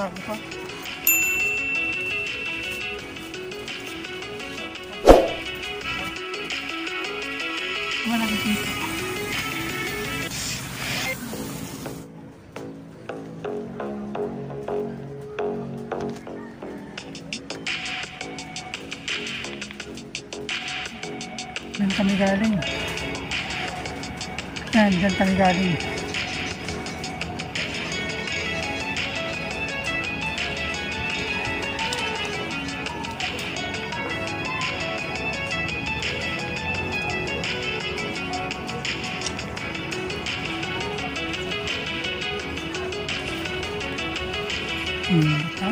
Bago pa. Wala ka dito. Diyan kami galing. Yan, diyan kami galing. Ha?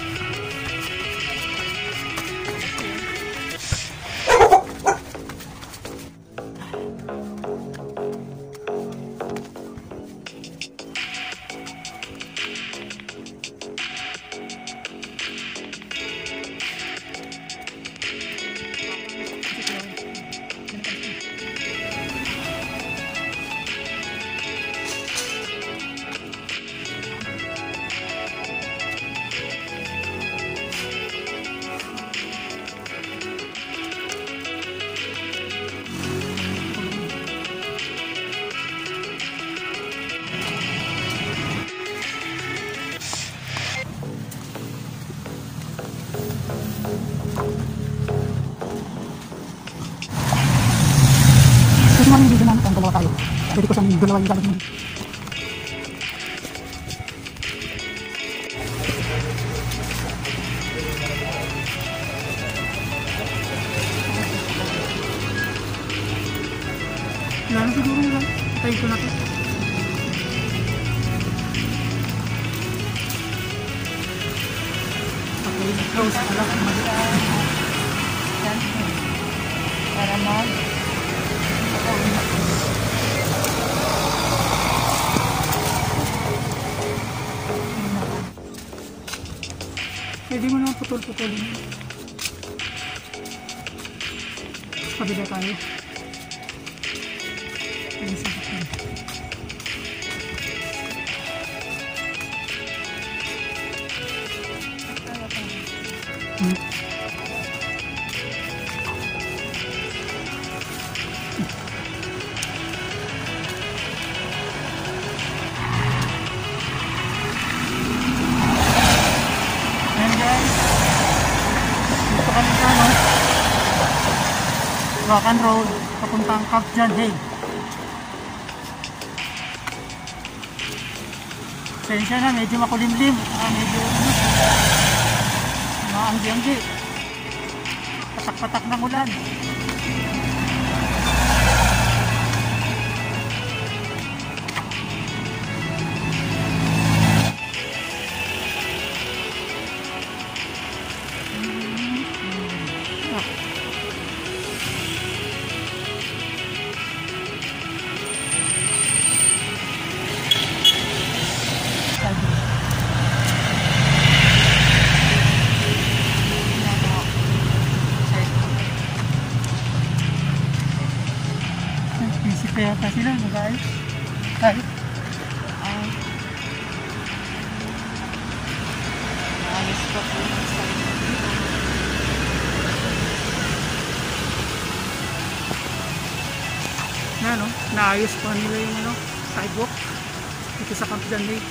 Hindi naman ang dalawa tayo. Pwede ko siyang dalawa yung gamit mo. Lalo siguro lang. Tayo ko na ito. Close na lang. Para mag pwede mo naman putol-putulin. Kabila tayo. Pwede sa putol. Rock and Roll papuntang Cap John Hay. Sensya na, medyo makulimlim, medyo maanggi-anggi, patak-patak ng ulan. Kaya pa sila, mag-ayos. Tayo. Ayos pa po ng style. Yan o, naayos pa nila yung sidewalk dito sa Camp John Lake.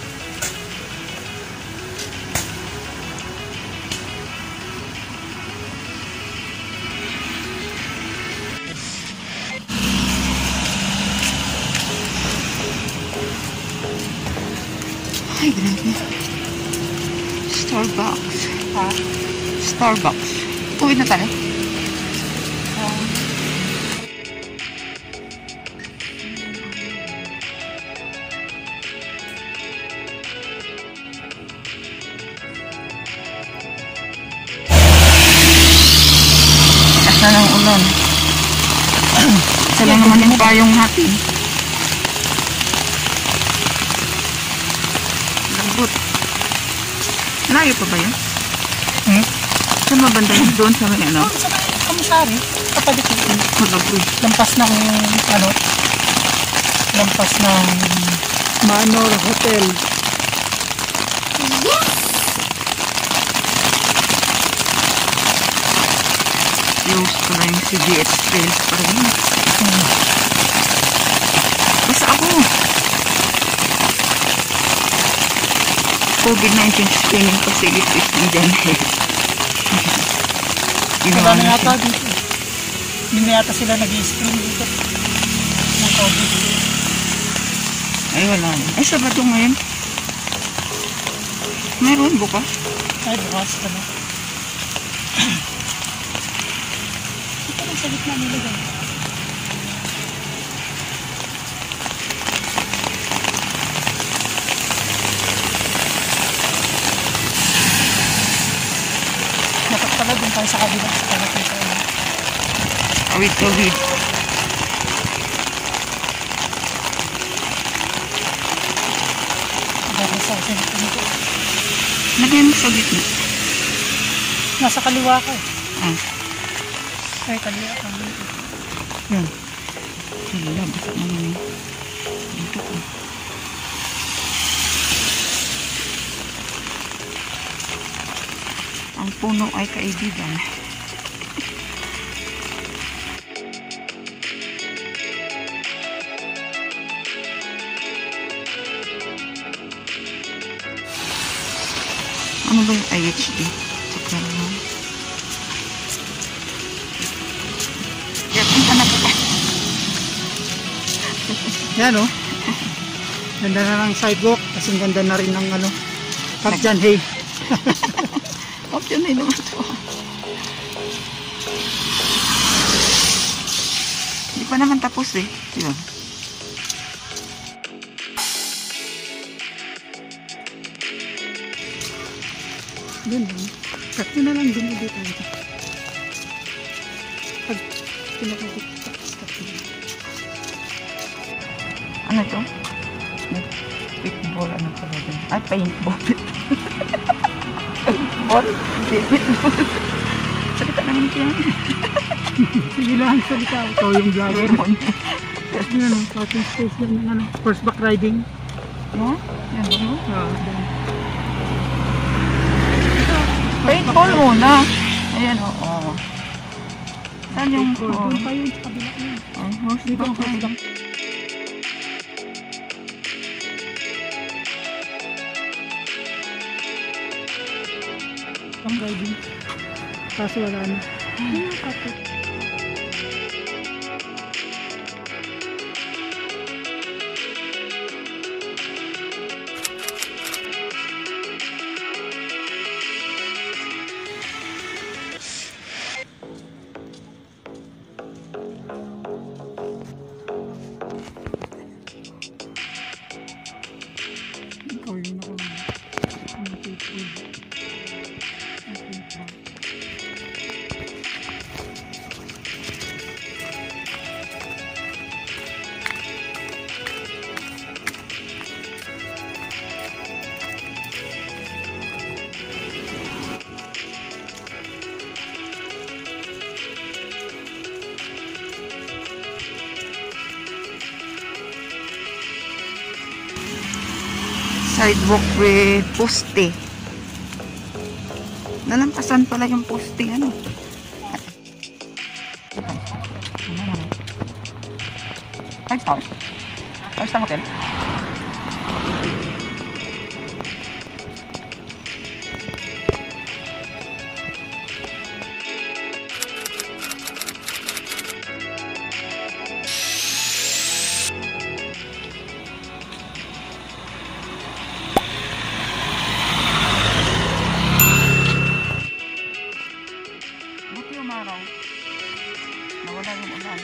Ay, grabe. Starbucks. Ha? Starbucks. Uwi na tayo. Asa ng ulan. Isa lang naman yung payong natin. Lambot. Layo pa ba yun? Saan mabanda yun? Doon sa may ano? Sa may Kamusari. Kapalit yun. Lampas ng lampas ng Manor Hotel. Yes! close pala yung CGH trails pa rin. Basta ako. COVID-19 screening facilities ng Denver. Wala na yata dito. Hindi na yata sila nag-i-screen dito. Ng COVID. Ay, wala na. Ay, Sabado ngayon. Meron bukas. Ay, bukas ka na. Ito lang sa gitna nila dyan. Dapat pala dun tayo sa kabila sa kalapit tayo. Awit-awit. Dahil sa akin ito. Lagay mo sa gitna. Nasa kaliwa ka eh. Ah. Ay, kaliwa ka. Yan. Wala, basta naman yun. Dito ko. Ang puno ay kaibigan. Ano ba yung IHD? Tsaka lang. Kaya punta na po. Yan o. Ganda na ng sidewalk. Kasing ganda na rin ng ano. Pagjan hay. Option na naman ito. Hindi pa naman tapos eh. Yun. Doon lang. Cut mo na lang din ulit tayo. Pag pinakabit, cut mo. Ano ito? Paintball, ano pala dun? Ay, paintball. Paintball? Hindi, paintball. Salita naman ito yan. Sige lang, salita. Ikaw yung vlogger. Yan o, parking space yan ng ano. First back riding. No? Yan ba mo? Then, Paintball muna. Ayan o. Oh. Saan yung... doon pa yun sa kabila yun. Dito ang first back. Ang riding. Kaso wala na. Ano kapit? Ikaw yun ako. Ang people. Sidewalk with poste. Nalampasan pala yung poste. Ano? Ay, pause. Pause sa hotel. Buti umaraw. Nawala yung ulan.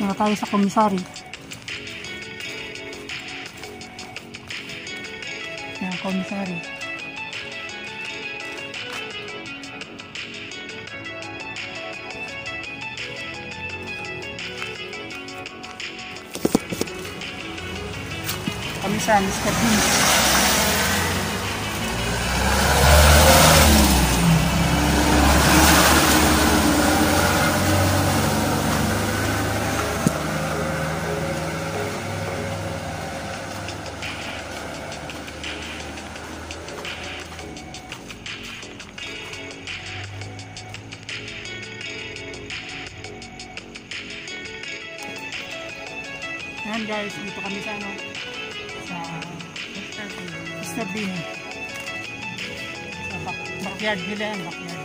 na tayo sa komisari. Yan, komisari. Kami sa Mr. Bean. Ayan guys, dito kami sa ano, sa Mr. Bean. Sa backyard nila yan, backyard.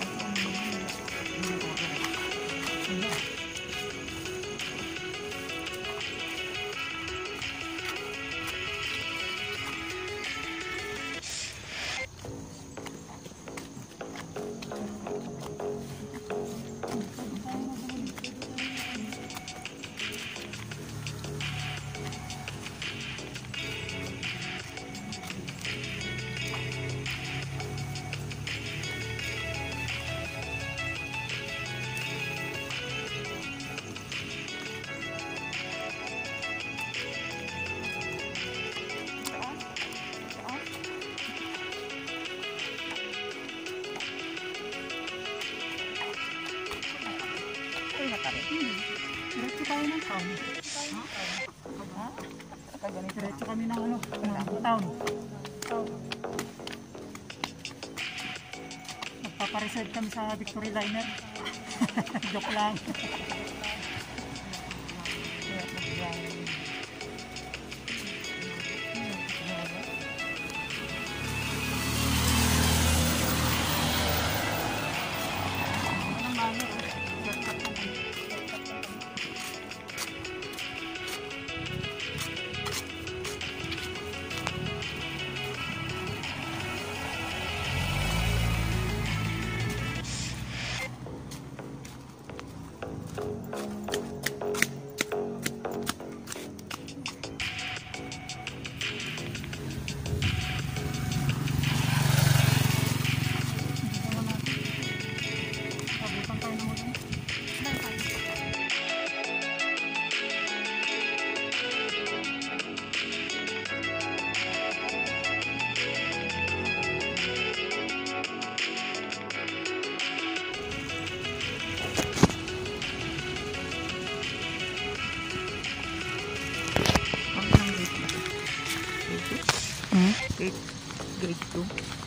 Diretso tayo ng town. Diretso kami ng ano, ng town. Magpapareserve kami sa Victory Liner. Joke lang. Grade 2.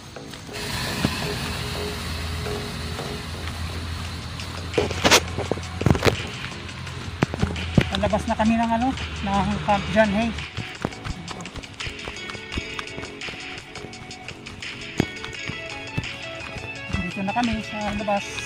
Palabas na kami ng ano, ng Camp John Hay. Dito na kami sa labas.